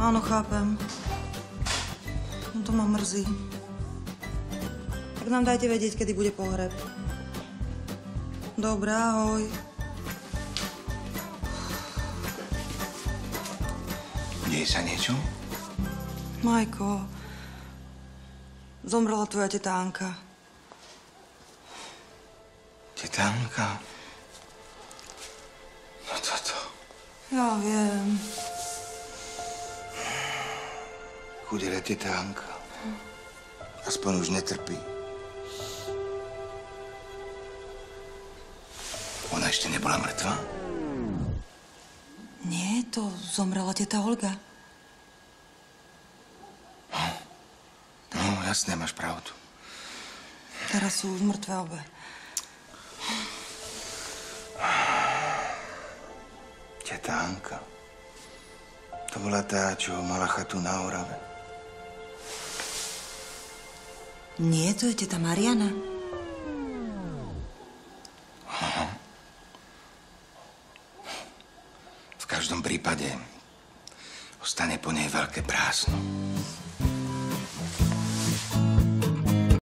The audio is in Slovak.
Áno, chápem. No to ma mrzí. Tak nám dajte vedieť, kedy bude pohreb. Dobre, ahoj. Deje sa niečo? Majko, zomrela tvoja teta Anka. Teta Anka? No toto. Ja viem. Chudera teta Anka. Aspoň už netrpí. Ona ešte nebola mŕtva? Nie, to zomrela teta Olga. No, jasné, máš pravdu. Teraz sú už mŕtve obe. Teta Anka. To bola tá, čo mala chatu na Orave. Nie, to je teta Mariana. Aha. V každom prípade ostane po nej veľké prázdno.